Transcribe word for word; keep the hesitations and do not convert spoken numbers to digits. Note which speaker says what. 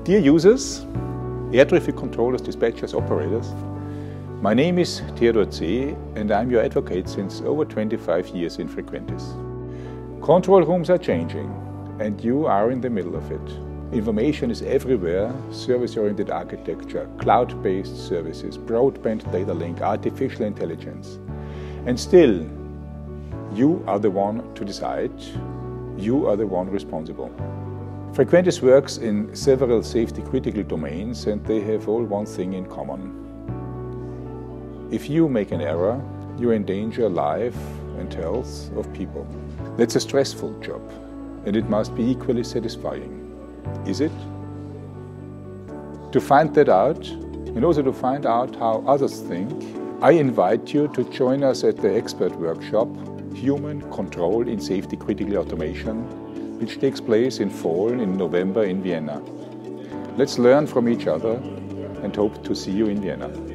Speaker 1: Dear users, air traffic controllers, dispatchers, operators, my name is Theodor Zeh and I'm your advocate since over twenty-five years in Frequentis. Control rooms are changing and you are in the middle of it. Information is everywhere, service-oriented architecture, cloud-based services, broadband data link, artificial intelligence. And still, you are the one to decide, you are the one responsible. Frequentis works in several safety-critical domains and they have all one thing in common. If you make an error, you endanger life and health of people. That's a stressful job and it must be equally satisfying. Is it? To find that out and also to find out how others think, I invite you to join us at the expert workshop Human Control in Safety Critical Automation, which takes place in fall in November in Vienna. Let's learn from each other and hope to see you in Vienna.